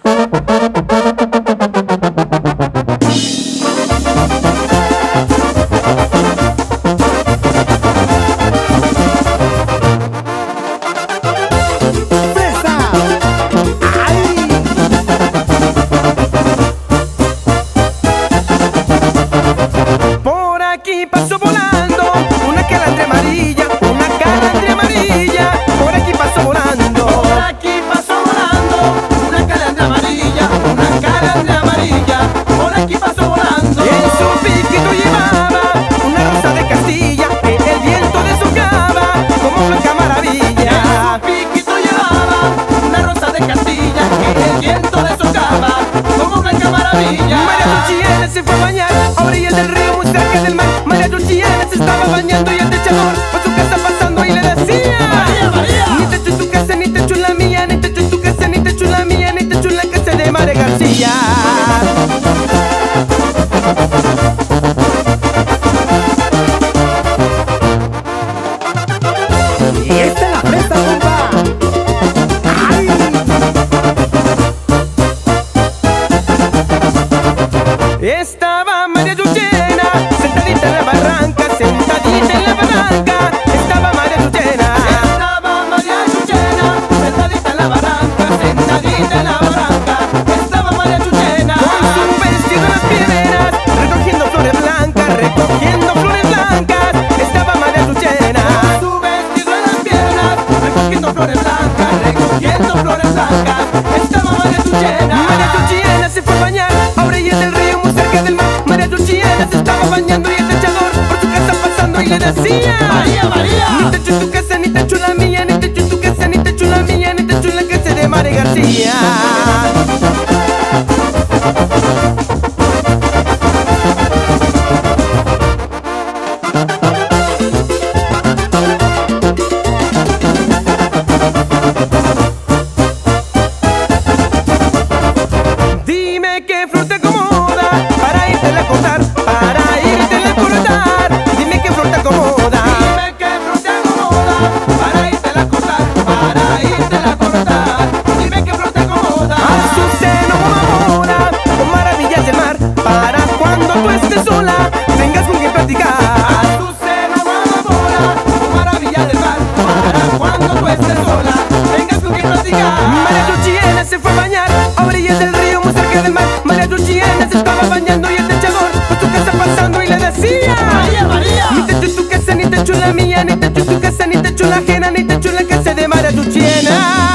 aquí pasó volando una calandria amarilla, una calandria amarilla. Por aquí pasó volando, por aquí pasó volando una calandria amarilla, una calandria amarilla. Por aquí pasó volando. En su piquito llevaba una rosa de Castilla que el viento deshollaba como blanca maravilla. En su piquito llevaba una rosa de Castilla que el viento deshojaba como blanca maravilla. María Dulciana se fue a bañar a orillas del río muy cerca del mar. María Dulciana se estaba bañando y el techador por su casa pasando y le decía: María, María, ni te echo en tu casa, ni te echo en la mía, ni te echo en tu casa, ni te echo en la mía, ni te echo en la casa de María García. Y esta es la fresa, compa. ¡Ay! Estaba María Dulciana sentadita en la barranca, sentadita en la barranca. Estaba María Dulciana. estaba María Chuchena, sentadita en la barranca, sentadita en la barranca. Estaba María Chuchena, Con su vestido en las piedras, recogiendo flores blancas, recogiendo flores blancas. Estaba María Dulciana. su vestido en las piernas, recogiendo flores blancas, recogiendo flores blancas. Estaba María Chuchena. María Dulciana se fue a bañar a orillas del río muy cerca del mar. María Dulciana se estaba bañando y el techador por su casa pasando y le decía: María, María, ni te echo en tu casa, ni te echo en la mía, ni te echo en tu casa, ni te echo en la mía, ni te echo en la casa de María García. Dime qué flor te acomoda para irte a cortar, para irte a cortar. Dime qué flor te acomoda. dime qué flor te acomoda para irte a cortar, para irte a cortar. Dime qué flor te acomoda. Azucena o amora, o maravillas del mar, para cuando tú estés sola tengas con quien platicar. Azucena guadamora, maravilla del mar, para cuando tú estés sola tengas con quien platicar. María Dulciana se fue a bañar a orillas del río muy cerca del mar. María Dulciana se estaba bañando y el techador por su casa pasando y le decía: María, María, ni te echo en tu casa, ni te echo en la mía, ni te echo en tu casa, ni te echo en la ajena, ni te echo en la casa de María Dulciana.